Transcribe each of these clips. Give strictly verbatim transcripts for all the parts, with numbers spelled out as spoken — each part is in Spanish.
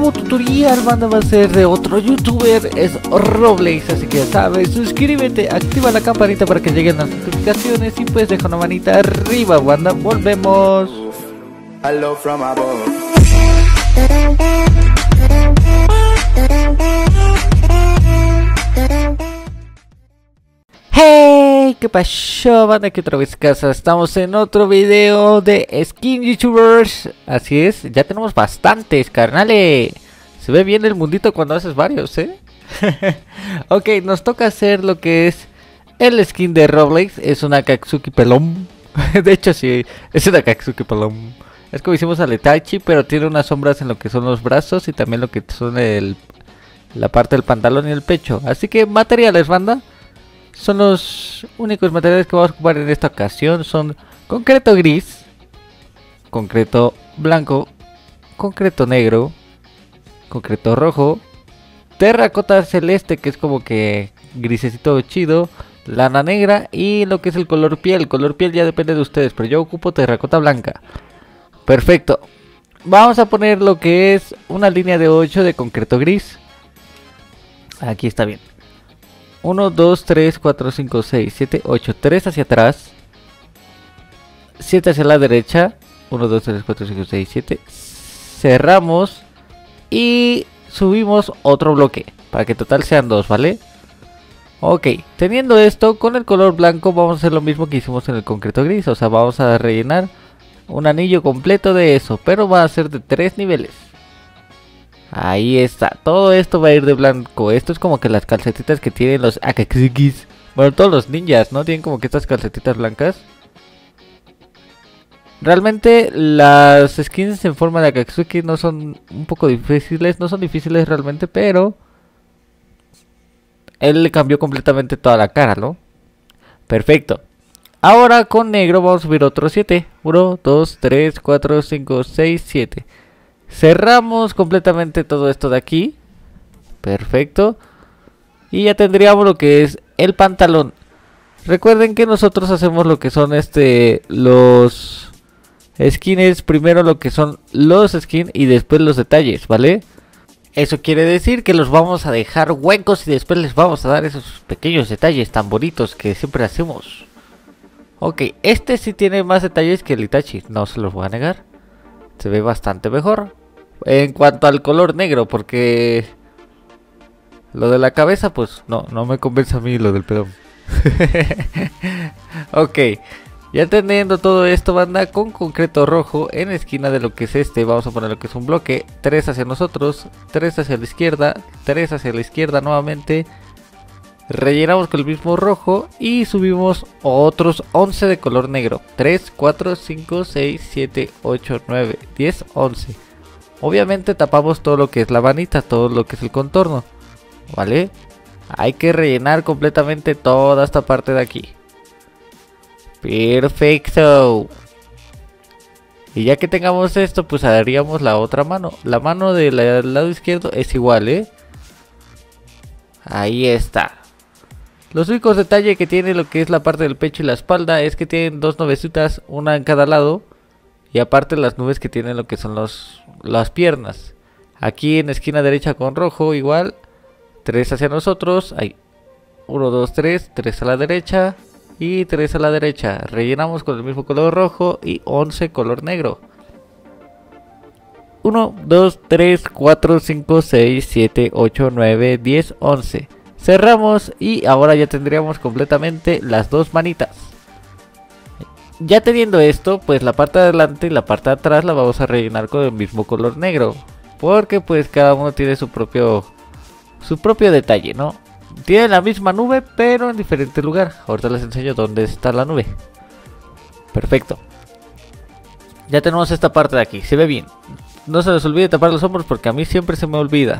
nuevo tutorial, banda, va a ser de otro youtuber, es Roblox, así que ya sabes, suscríbete, activa la campanita para que lleguen las notificaciones y pues deja una manita arriba, banda. Volvemos. Hello from above. Hey, ¿qué pasó, banda? Aquí otra vez casa. Estamos en otro video de Skin YouTubers. Así es, ya tenemos bastantes, carnales. Se ve bien el mundito cuando haces varios, ¿eh? Ok, nos toca hacer lo que es el skin de Roblox. Es una Katsuki pelón. De hecho, sí, es una Katsuki pelón. Es como hicimos al Itachi, pero tiene unas sombras en lo que son los brazos y también lo que son el, la parte del pantalón y el pecho. Así que materiales, banda. Son los únicos materiales que vamos a ocupar en esta ocasión. Son concreto gris, concreto blanco, concreto negro, concreto rojo, terracota celeste, que es como que grisecito chido, lana negra y lo que es el color piel. El color piel ya depende de ustedes, pero yo ocupo terracota blanca. Perfecto. Vamos a poner lo que es una línea de ocho de concreto gris. Aquí está bien. uno, dos, tres, cuatro, cinco, seis, siete, ocho. tres hacia atrás. siete hacia la derecha. uno, dos, tres, cuatro, cinco, seis, siete. Cerramos. Y subimos otro bloque. Para que total sean dos, ¿vale? Ok. Teniendo esto, con el color blanco vamos a hacer lo mismo que hicimos en el concreto gris. O sea, vamos a rellenar un anillo completo de eso. Pero va a ser de tres niveles. Ahí está, todo esto va a ir de blanco. Esto es como que las calcetitas que tienen los Akatsukis. Bueno, todos los ninjas, ¿no? Tienen como que estas calcetitas blancas. Realmente las skins en forma de Akatsuki no son un poco difíciles. No son difíciles realmente, pero él le cambió completamente toda la cara, ¿no? Perfecto. Ahora con negro vamos a subir otros siete. uno, dos, tres, cuatro, cinco, seis, siete. Cerramos completamente todo esto de aquí. Perfecto. Y ya tendríamos lo que es el pantalón. Recuerden que nosotros hacemos lo que son este los skins. Primero lo que son los skins y después los detalles, ¿vale? Eso quiere decir que los vamos a dejar huecos y después les vamos a dar esos pequeños detalles tan bonitos que siempre hacemos. Ok, este sí tiene más detalles que el Itachi, no se los voy a negar. Se ve bastante mejor en cuanto al color negro, porque lo de la cabeza pues no, no me convence a mí lo del pelón. Ok, ya teniendo todo esto, banda, con concreto rojo en la esquina de lo que es este, vamos a poner lo que es un bloque, tres hacia nosotros, tres hacia la izquierda, tres hacia la izquierda nuevamente. Rellenamos con el mismo rojo y subimos otros once de color negro. tres, cuatro, cinco, seis, siete, ocho, nueve, diez, once. Obviamente tapamos todo lo que es la vanita, todo lo que es el contorno, ¿vale? Hay que rellenar completamente toda esta parte de aquí. Perfecto. Y ya que tengamos esto, pues haríamos la otra mano. La mano del lado izquierdo es igual, ¿eh? Ahí está. Los únicos detalles que tiene lo que es la parte del pecho y la espalda es que tienen dos nubecitas, una en cada lado. Y aparte las nubes que tienen lo que son los, las piernas. Aquí en la esquina derecha con rojo igual. tres hacia nosotros. Hay uno, dos, tres. tres a la derecha. Y tres a la derecha. Rellenamos con el mismo color rojo y once color negro. uno, dos, tres, cuatro, cinco, seis, siete, ocho, nueve, diez, once. Cerramos y ahora ya tendríamos completamente las dos manitas. Ya teniendo esto, pues la parte de adelante y la parte de atrás la vamos a rellenar con el mismo color negro. Porque pues cada uno tiene su propio su propio detalle, ¿no? Tiene la misma nube pero en diferente lugar. Ahorita les enseño dónde está la nube. Perfecto. Ya tenemos esta parte de aquí, se ve bien. No se les olvide tapar los hombros porque a mí siempre se me olvida.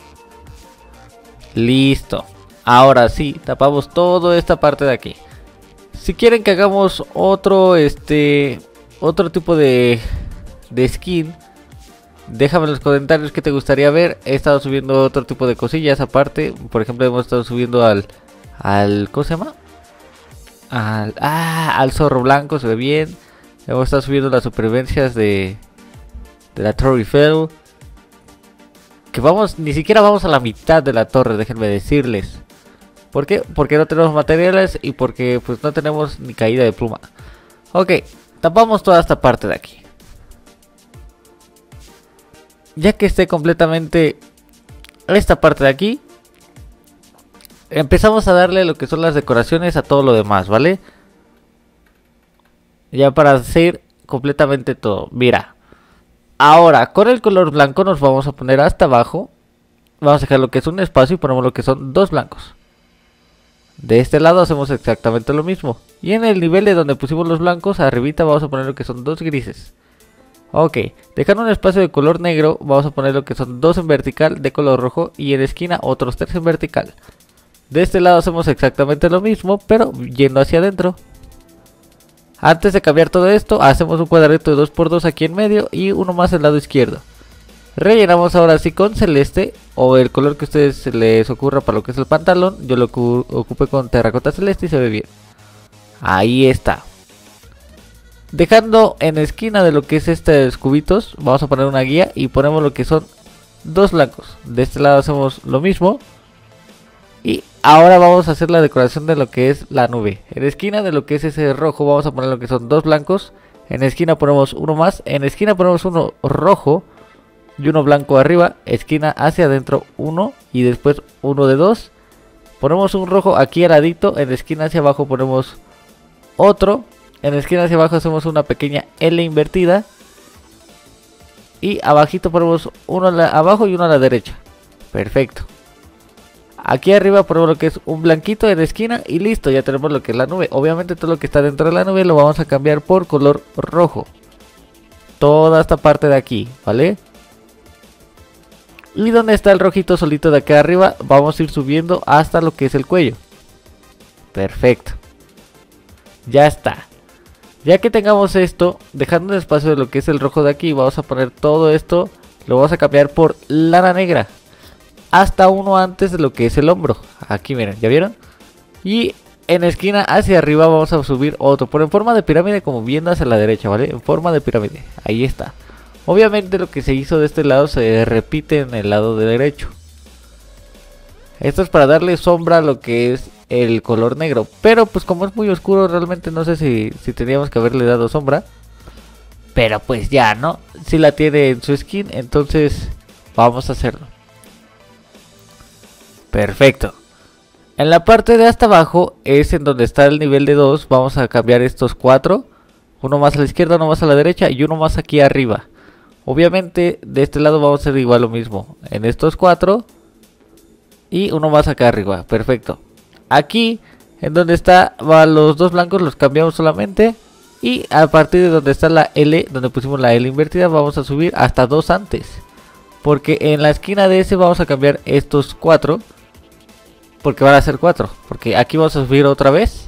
Listo. Ahora sí, tapamos toda esta parte de aquí. Si quieren que hagamos otro, este, otro tipo de, de skin, déjame en los comentarios qué te gustaría ver. He estado subiendo otro tipo de cosillas aparte. Por ejemplo, hemos estado subiendo al, al, ¿cómo se llama? Al, ah, al zorro blanco, se ve bien. Hemos estado subiendo las supervivencias de, de la Torre Eiffel. que vamos, ni siquiera vamos a la mitad de la torre, déjenme decirles. ¿Por qué? Porque no tenemos materiales y porque pues no tenemos ni caída de pluma. Ok, tapamos toda esta parte de aquí. Ya que esté completamente esta parte de aquí, empezamos a darle lo que son las decoraciones a todo lo demás, ¿vale? Ya para hacer completamente todo. Mira, ahora con el color blanco nos vamos a poner hasta abajo. Vamos a dejar lo que es un espacio y ponemos lo que son dos blancos. De este lado hacemos exactamente lo mismo. Y en el nivel de donde pusimos los blancos, arribita vamos a poner lo que son dos grises. Ok, dejando un espacio de color negro, vamos a poner lo que son dos en vertical de color rojo y en la esquina otros tres en vertical. De este lado hacemos exactamente lo mismo, pero yendo hacia adentro. Antes de cambiar todo esto, hacemos un cuadradito de dos por dos aquí en medio y uno más al lado izquierdo. Rellenamos ahora sí con celeste o el color que a ustedes se les ocurra para lo que es el pantalón. Yo lo ocupé con terracota celeste y se ve bien. Ahí está. Dejando en esquina de lo que es estos cubitos, vamos a poner una guía y ponemos lo que son dos blancos. De este lado hacemos lo mismo. Y ahora vamos a hacer la decoración de lo que es la nube. En esquina de lo que es ese rojo vamos a poner lo que son dos blancos. En esquina ponemos uno más. En esquina ponemos uno rojo y uno blanco arriba. Esquina hacia adentro uno y después uno de dos. Ponemos un rojo aquí al ladito. En esquina hacia abajo ponemos otro. En la esquina hacia abajo hacemos una pequeña L invertida. Y abajito ponemos uno a la, abajo y uno a la derecha. Perfecto. Aquí arriba ponemos lo que es un blanquito en la esquina y listo, ya tenemos lo que es la nube. Obviamente todo lo que está dentro de la nube lo vamos a cambiar por color rojo. Toda esta parte de aquí, ¿vale? Y donde está el rojito solito de acá arriba, vamos a ir subiendo hasta lo que es el cuello. Perfecto. Ya está. Ya que tengamos esto, dejando un espacio de lo que es el rojo de aquí, vamos a poner todo esto, lo vamos a cambiar por lana negra. Hasta uno antes de lo que es el hombro. Aquí miren, ¿ya vieron? Y en la esquina hacia arriba vamos a subir otro, pero en forma de pirámide como viendo hacia la derecha, ¿vale? En forma de pirámide, ahí está. Obviamente lo que se hizo de este lado se repite en el lado de derecho. Esto es para darle sombra a lo que es el color negro. Pero pues como es muy oscuro realmente no sé si, si teníamos que haberle dado sombra. Pero pues ya, ¿no? Si la tiene en su skin, entonces vamos a hacerlo. Perfecto. En la parte de hasta abajo es en donde está el nivel de dos. Vamos a cambiar estos cuatro. Uno más a la izquierda, uno más a la derecha y uno más aquí arriba. Obviamente de este lado vamos a hacer igual lo mismo. En estos cuatro. Y uno más acá arriba, perfecto. Aquí, en donde está los dos blancos, los cambiamos solamente. Y a partir de donde está la L, donde pusimos la L invertida, vamos a subir hasta dos antes. Porque en la esquina de ese vamos a cambiar estos cuatro. Porque van a ser cuatro. Porque aquí vamos a subir otra vez.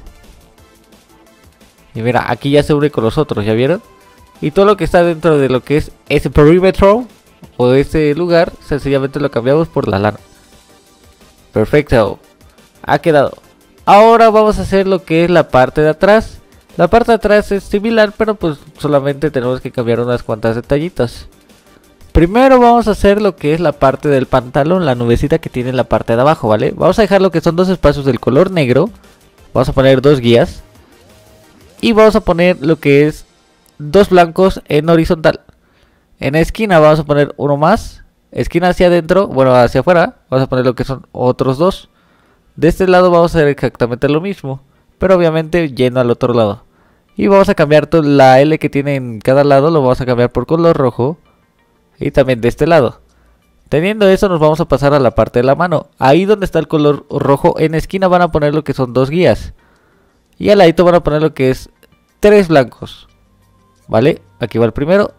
Y mira, aquí ya se une con los otros, ¿ya vieron? Y todo lo que está dentro de lo que es ese perímetro o ese lugar, sencillamente lo cambiamos por la lana. Perfecto, ha quedado. Ahora vamos a hacer lo que es la parte de atrás. La parte de atrás es similar, pero pues solamente tenemos que cambiar unas cuantas detallitos. Primero vamos a hacer lo que es la parte del pantalón, la nubecita que tiene en la parte de abajo, ¿vale? Vamos a dejar lo que son dos espacios del color negro. Vamos a poner dos guías. Y vamos a poner lo que es dos blancos en horizontal. En esquina vamos a poner uno más. Esquina hacia adentro, bueno, hacia afuera, vamos a poner lo que son otros dos. De este lado vamos a hacer exactamente lo mismo, pero obviamente yendo al otro lado. Y vamos a cambiar toda la L que tiene en cada lado, lo vamos a cambiar por color rojo. Y también de este lado. Teniendo eso nos vamos a pasar a la parte de la mano. Ahí donde está el color rojo, en esquina van a poner lo que son dos guías. Y al ladito van a poner lo que es tres blancos. ¿Vale? Aquí va el primero.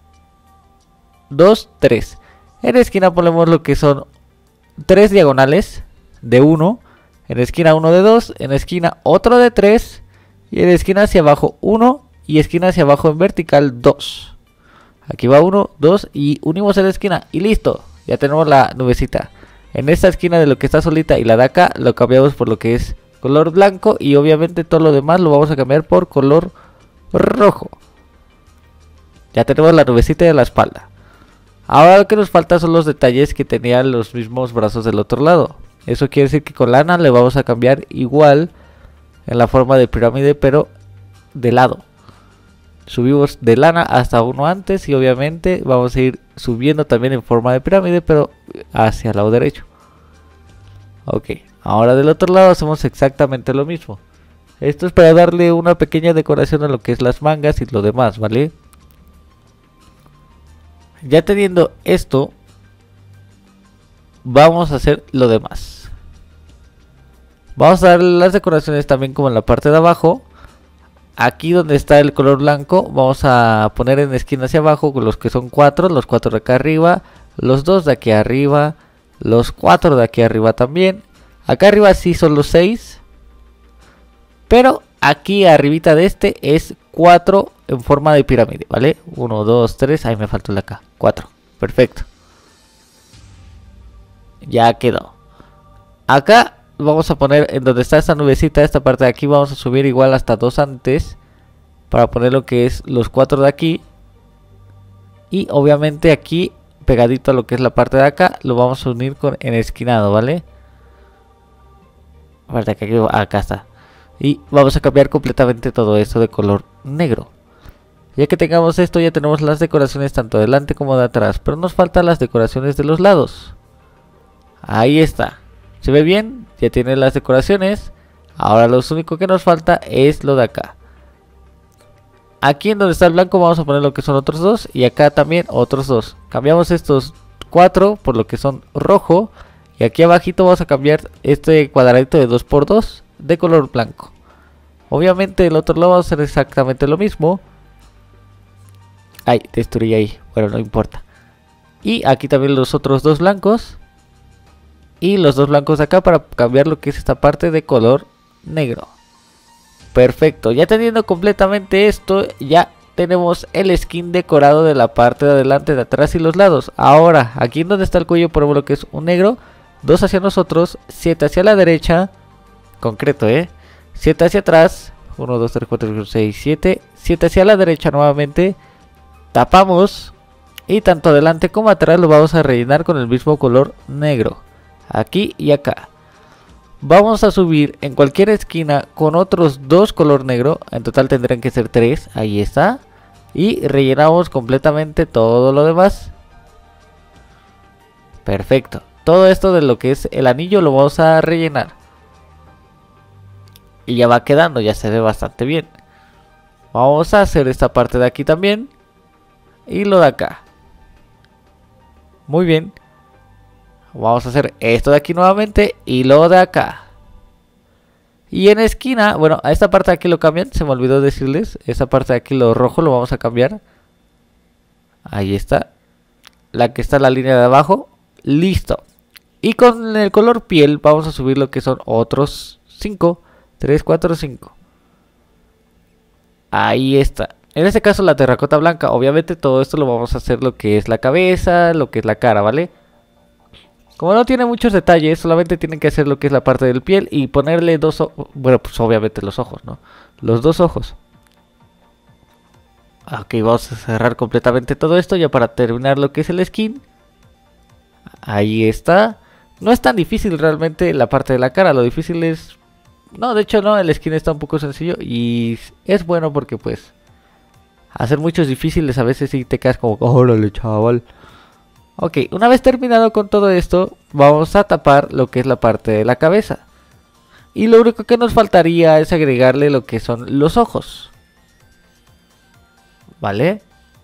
Dos, tres. En la esquina ponemos lo que son tres diagonales de uno. En la esquina uno de dos. En la esquina otro de tres. Y en la esquina hacia abajo uno. Y esquina hacia abajo en vertical dos. Aquí va uno, dos. Y unimos en la esquina. Y listo. Ya tenemos la nubecita. En esta esquina de lo que está solita y la de acá lo cambiamos por lo que es color blanco. Y obviamente todo lo demás lo vamos a cambiar por color rojo. Ya tenemos la nubecita de la espalda. Ahora lo que nos falta son los detalles que tenían los mismos brazos del otro lado. Eso quiere decir que con lana le vamos a cambiar igual en la forma de pirámide, pero de lado. Subimos de lana hasta uno antes y obviamente vamos a ir subiendo también en forma de pirámide, pero hacia el lado derecho. Ok, ahora del otro lado hacemos exactamente lo mismo. Esto es para darle una pequeña decoración a lo que es las mangas y lo demás, ¿vale? Ya teniendo esto, vamos a hacer lo demás. Vamos a darle las decoraciones también como en la parte de abajo. Aquí donde está el color blanco, vamos a poner en esquina hacia abajo con los que son cuatro, los cuatro de acá arriba, los dos de aquí arriba, los cuatro de aquí arriba también. Acá arriba sí son los seis, pero aquí arribita de este es cuatro en forma de pirámide, ¿vale? uno, dos, tres, ahí me faltó el de acá, cuatro, perfecto. Ya quedó. Acá vamos a poner en donde está esta nubecita, esta parte de aquí, vamos a subir igual hasta dos antes para poner lo que es los cuatro de aquí. Y obviamente aquí pegadito a lo que es la parte de acá lo vamos a unir con en esquinado, ¿vale? Aparte que aquí, acá está. Y vamos a cambiar completamente todo esto de color negro. Ya que tengamos esto, ya tenemos las decoraciones tanto delante como de atrás, pero nos faltan las decoraciones de los lados. Ahí está. ¿Se ve bien? Ya tiene las decoraciones. Ahora lo único que nos falta es lo de acá. Aquí en donde está el blanco vamos a poner lo que son otros dos. Y acá también otros dos. Cambiamos estos cuatro por lo que son rojo. Y aquí abajito vamos a cambiar este cuadradito de dos por dos de color blanco. Obviamente el otro lado va a hacer exactamente lo mismo. Ay, destruí ahí. Bueno, no importa. Y aquí también los otros dos blancos. Y los dos blancos de acá para cambiar lo que es esta parte de color negro. Perfecto, ya teniendo completamente esto, ya tenemos el skin decorado de la parte de adelante, de atrás y los lados. Ahora, aquí en donde está el cuello ponemos lo que es un negro, dos hacia nosotros, siete hacia la derecha, concreto, eh, siete hacia atrás, uno, dos, tres, cuatro, cinco, seis, siete, siete hacia la derecha nuevamente, tapamos y tanto adelante como atrás lo vamos a rellenar con el mismo color negro. Aquí y acá. Vamos a subir en cualquier esquina con otros dos color negro. En total tendrán que ser tres. Ahí está. Y rellenamos completamente todo lo demás. Perfecto. Todo esto de lo que es el anillo lo vamos a rellenar. Y ya va quedando. Ya se ve bastante bien. Vamos a hacer esta parte de aquí también. Y lo de acá. Muy bien. Vamos a hacer esto de aquí nuevamente y lo de acá. Y en esquina, bueno, a esta parte de aquí lo cambian, se me olvidó decirles. Esta parte de aquí lo rojo lo vamos a cambiar. Ahí está. La que está en la línea de abajo. Listo. Y con el color piel vamos a subir lo que son otros cinco. tres, cuatro, cinco. Ahí está. En este caso la terracota blanca. Obviamente todo esto lo vamos a hacer lo que es la cabeza, lo que es la cara, ¿vale? Como no tiene muchos detalles, solamente tienen que hacer lo que es la parte del piel y ponerle dos ojos. Bueno, pues obviamente los ojos, ¿no? Los dos ojos. Ok, vamos a cerrar completamente todo esto ya para terminar lo que es el skin. Ahí está. No es tan difícil realmente la parte de la cara, lo difícil es... No, de hecho no, el skin está un poco sencillo y es bueno porque pues... Hacer muchos difíciles a veces sí te quedas como... ¡Órale, chaval! Ok, una vez terminado con todo esto, vamos a tapar lo que es la parte de la cabeza. Y lo único que nos faltaría es agregarle lo que son los ojos. ¿Vale?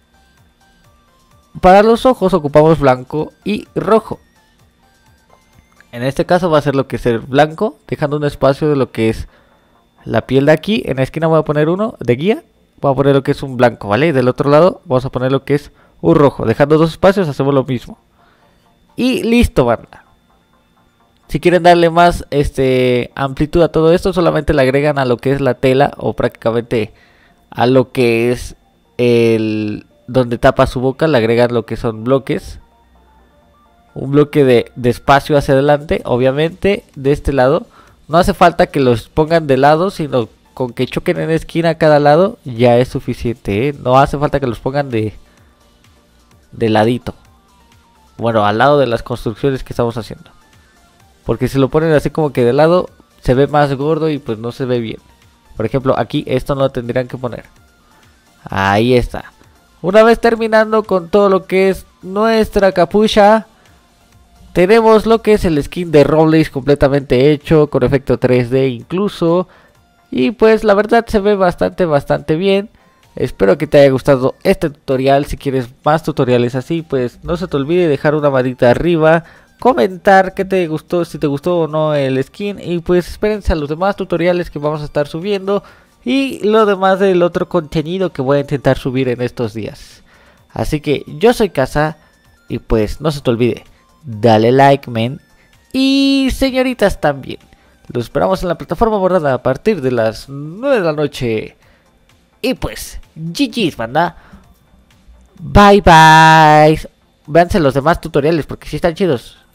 Para los ojos ocupamos blanco y rojo. En este caso va a ser lo que es el blanco, dejando un espacio de lo que es la piel de aquí. En la esquina voy a poner uno de guía. Voy a poner lo que es un blanco, ¿vale? Y del otro lado vamos a poner lo que es un rojo. Dejando dos espacios hacemos lo mismo. Y listo, banda. Si quieren darle más este amplitud a todo esto, solamente le agregan a lo que es la tela o prácticamente a lo que es el donde tapa su boca, le agregan lo que son bloques. Un bloque de, de espacio hacia adelante, obviamente de este lado. No hace falta que los pongan de lado, sino con que choquen en esquina a cada lado ya es suficiente, ¿eh? No hace falta que los pongan de, de ladito. Bueno, al lado de las construcciones que estamos haciendo. Porque si lo ponen así como que de lado, se ve más gordo y pues no se ve bien. Por ejemplo, aquí esto no lo tendrían que poner. Ahí está. Una vez terminando con todo lo que es nuestra capucha, tenemos lo que es el skin de Robles completamente hecho, con efecto tres D incluso. Y pues la verdad se ve bastante, bastante bien. Espero que te haya gustado este tutorial. Si quieres más tutoriales así, pues no se te olvide dejar una manita arriba, comentar que te gustó, si te gustó o no el skin. Y pues espérense a los demás tutoriales que vamos a estar subiendo y lo demás del otro contenido que voy a intentar subir en estos días. Así que yo soy Casa y pues no se te olvide, dale like, men. Y señoritas también. Los esperamos en la plataforma morada a partir de las nueve de la noche. Y pues, G G's, banda. Bye bye. Véanse los demás tutoriales porque sí están chidos.